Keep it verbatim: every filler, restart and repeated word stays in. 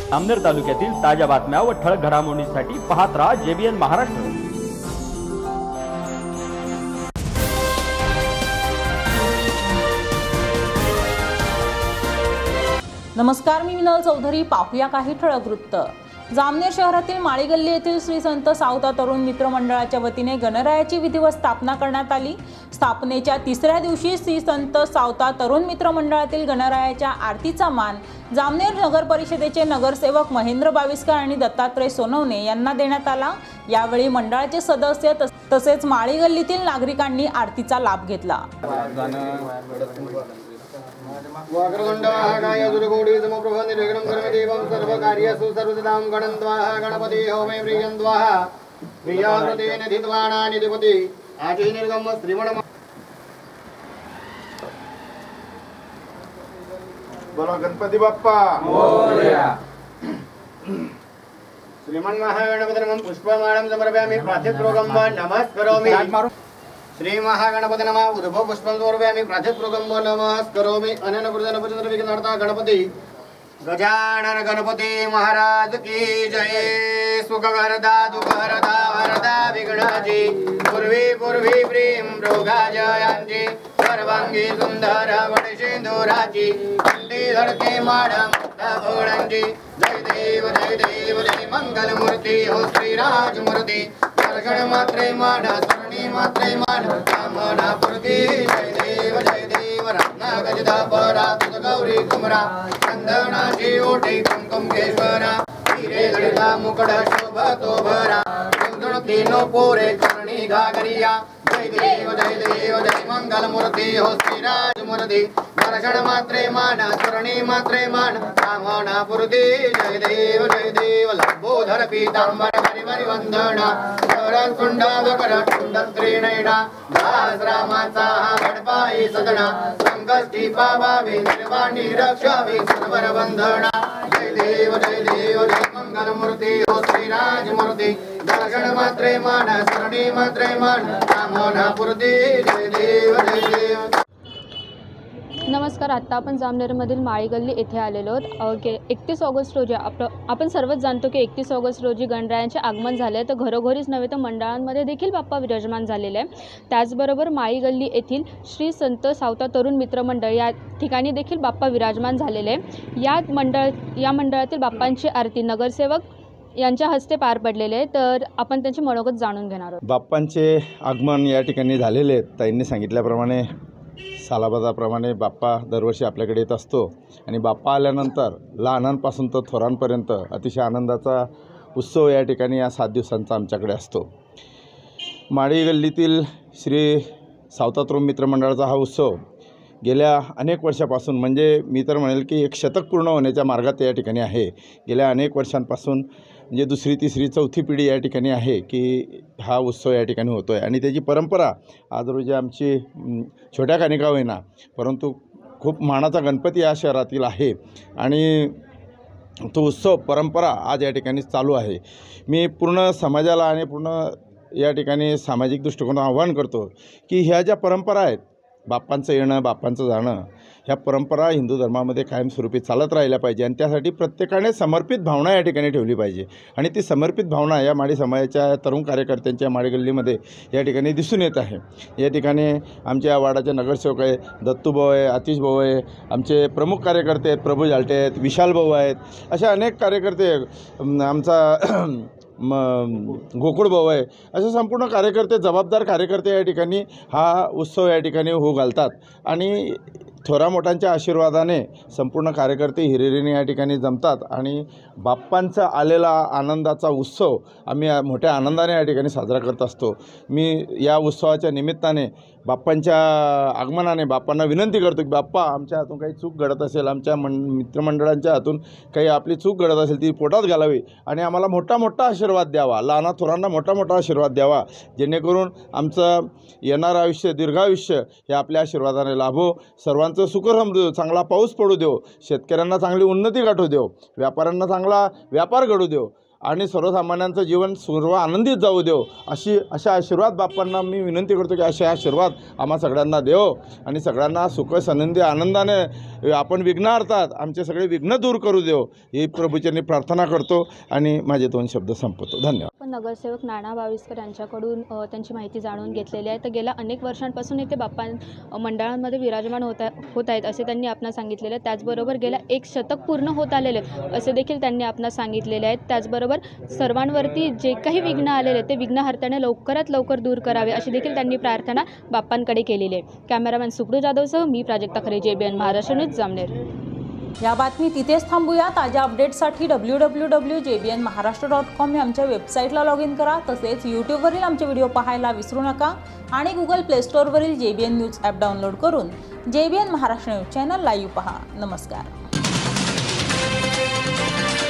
जामनेर तालुक्यातील ताज्या बातम्या व ठळक घडामोडींसाठी पाहत राहा जेबीएन महाराष्ट्र। नमस्कार, मी विनल चौधरी। पाहूया काही ठळक वृत्त। जामनेर शहरातील माळी गल्ली येथील श्री संत सावता तरुण मित्र मंडळाच्या वतीने गणरायाची विधिवत स्थापना करण्यात आली। स्थापनेच्या तिसऱ्या दिवशी श्री संत सावता तरुण मित्र मंडळातील गणरायाच्या आरतीचा मान जामनेर नगर परिषदेचे नगरसेवक महेंद्र बाविस्कर आणि दत्तात्रय सोनवणे यांना देण्यात आला। यावेळी मंडळाचे सदस्य तसेच माळी गल्लीतील नागरिकांनी आरतीचा लाभ घेतला। वाग्रदंडवाहकाय दुर्गोडी समप्रभ निर्विघ्नं कर्म देवं सर्वकार्येषु सर्वदां गणन्त्वाः गणपति होमे प्रियन्त्वाः प्रियावृतेन धित्वाना निधिपति आजी निर्गम श्रीमण बोलो गणपति बाप्पा मोरया। श्रीमन् महागणपतिं पुष्पमालं समर्पयामि प्रातःपूर्वकं नमस्करोमि। श्री महागणपति नमः उद्भव पुष्पं समर्पयामि प्रातःपूर्वकं नमस्करोमि। अनेन कृतेन पुजनं विघ्नहर्ता गणपति गजानन गणपति महाराज की जय। सुखकरता दुःखहरता वरदा विघ्नाची पूर्वी पूर्वी प्रेम रोगाजयांची सर्वांगी सुंदर वडसिंधुराची कंठी धडके माडा मुक्ताभोळांची। जय देव जय देव जय मंगल मूर्ती हो श्रीराज मूर्ती दर्शन मात्रे माडा सरणी मात्रे माडा कामना पूर्ती। जय देव जय देव रत्ना गजदा परा तुझ गौरी कुमरा चंदनाची ओटी कुमकुम केशवरा हिरे गडला मुकड शोभतो भरा तीनो पोरे चरणी घागरिया। जय देव जय देव जय मंगल मूर्ती हो श्रीराज मूर्ती दर्शन मात्रे माना चरणी मात्रे मान कामना पूर्ती। जय देव जय देव लंबोधर पीतांबर परिवारी वंदना शरण कुंडावकर कुंडत्रिनयना दास रामाचा गणपाई सदना संकष्टी पावावे निर्वाणी रक्षावे सर्वर वंदना। जय देव जय देव जय मंगल मूर्ती हो श्रीराज मूर्ती दर्शन मात्रे मान सरणी मात्रे मान कामना पूर्ती। जय देव जय देव। नमस्कार, आत्ता आपण जामनेरमधील माळी गल्ली येथे आलेलो आहोत। एकतीस ऑगस्ट रोजी आपण आपण सर्वच जाणतो की एकतीस ऑगस्ट रोजी गणरायांचे आगमन झाले, तर घरोघरीच नव्हे तर मंडळांमध्ये देखील बाप्पा विराजमान झालेले आहे। त्याचबरोबर माळी गल्ली येथील श्री संत सावता तरुण मित्र मंडळ या ठिकाणी देखील बाप्पा विराजमान झालेले आहे। या मंडळ या मंडळातील बाप्पांची आरती नगरसेवक यांच्या हस्ते पार पडलेले आहे, तर आपण त्यांची मनोगत जाणून घेणार आहोत। बाप्पांचे आगमन या ठिकाणी झालेले आहेत। ताईंनी सांगितल्याप्रमाणे सालाबादाप्रमाणे बाप्पा दरवर्षी आपल्याकडे येत असतो आणि बाप्पा आल्यानंतर लहानांपासून तर थोरांपर्यंत अतिशय आनंदाचा उत्सव या ठिकाणी या सात दिवसांचा आमच्याकडे असतो। माळी गल्लीतील श्री सावता तरुण मित्र मंडळाचा हा उत्सव गेल्या अनेक वर्षापासून, म्हणजे मी तर म्हणेल की एक शतक पूर्ण होण्याच्या मार्गात या ठिकाणी आहे। गेल्या अनेक वर्षांपासून म्हणजे दुसरी तिसरी चौथी पिढी या ठिकाणी आहे की हा उत्सव या ठिकाणी होतो आहे आणि त्याची परंपरा आज रोजी आमची छोट्या कानिका होईना परंतु खूप मानाचा गणपती या शहरातील आहे आणि तो उत्सव परंपरा आज या ठिकाणी चालू आहे। मी पूर्ण समाजाला आणि पूर्ण या ठिकाणी सामाजिक दृष्टिकोनातून आवाहन करतो की ह्या ज्या परंपरा आहेत, बाप्पांचं येणं बाप्पांचं जाणं, ह्या परंपरा हिंदू धर्मामध्ये कायमस्वरूपी चालत राहिल्या पाहिजे आणि त्यासाठी प्रत्येकाने समर्पित भावना या ठिकाणी ठेवली पाहिजे आणि ती समर्पित भावना या माळी समाजाच्या तरुण कार्यकर्त्यांच्या माळी गल्लीमध्ये या ठिकाणी दिसून येत आहे। या ठिकाणी आमच्या वार्डाचे नगरसेवक आहे, दत्तूभाऊ आहे, आतिश भाऊ आहे, आमचे प्रमुख कार्यकर्ते आहेत, प्रभू जालटे आहेत, विशाल भाऊ आहेत, अशा अनेक कार्यकर्ते, आमचा म गोकुळ भाऊ आहे, असे संपूर्ण कार्यकर्ते, जबाबदार कार्यकर्ते या ठिकाणी हा उत्सव या ठिकाणी होऊ घालतात आणि थोरा मोठ्यांच्या आशीर्वादाने संपूर्ण कार्यकर्ते हिरिरीने या ठिकाणी जमतात आणि बाप्पांचा आलेला आनंदाचा उत्सव आम्ही मोठ्या आनंदाने या ठिकाणी साजरा करत असतो। मी या उत्सवाच्या निमित्ताने बाप्पांच्या आगमनाने बाप्पांना विनंती करतो की बाप्पा आमच्या हातून काही चूक घडत असेल, आमच्या मन मित्रमंडळांच्या हातून काही आपली चूक घडत असेल ती पोटात घालावी आणि आम्हाला मोठा मोठा आशीर्वाद द्यावा, लहाना थोरांना मोठा मोठा आशीर्वाद द्यावा, जेणेकरून आमचं येणारं आयुष्य दीर्घायुष्य हे आपल्या आशीर्वादाने लाभो, सर्वांचं सुख समृद्धी, चांगला पाऊस पडू देव, शेतकऱ्यांना चांगली उन्नती गाठू देव, व्यापाऱ्यांना चांगला व्यापार घडू देव आणि सर्वसामान्यांचं जीवन सर्व आनंदित जाऊ देव अशी अशा आशीर्वाद बाप्पांना मी विनंती करतो की असे आशीर्वाद आम्हा सगळ्यांना देव आणि सगळ्यांना सुख आनंदी आनंदाने आपण विघ्नार्थात आमचे सगळे विघ्न दूर करू देव ही प्रभूचरणी प्रार्थना करतो आणि माझे दोन शब्द संपवतो. धन्यवाद. पण नगरसेवक नाना बाविस्कर यांच्याकडून अ, त्यांची माहिती जाणून घेतलेली आहे. तर गेल्या अनेक वर्षांपासून इथे बाप्पा अ, मंडळांमध्ये विराजमान होत होत आहेत असे त्यांनी आपणास सांगितलेले आहे. त्याचबरोबर गेल्या एक शतक पूर्ण होत आलेले असे देखील त्यांनी आपणास सांगितलेले आहेत. त्याचबरोबर सर्वांवरती जे काही विघ्न आलेले ते विघ्नहर्त्याने लवकरात लवकर दूर करावे अशी देखील त्यांनी प्रार्थना बाप्पांकडे केलेली आहे. कॅमेरामॅन सुप्रू जाधवसह मी Prajakta Khare, J B N Maharashtra news, Jamner. या बातमी तिथेच थांबूया. ताज्या अपडेट्ससाठी W W W J B N Maharashtra dot com या आमच्या वेबसाईटला लॉग इन करा. तसेच यूट्यूबवरील आमचे व्हिडिओ पाहायला विसरू नका आणि गुगल प्ले स्टोअरवरील J B N news app download करून J B N Maharashtra news channel live पहा. नमस्कार.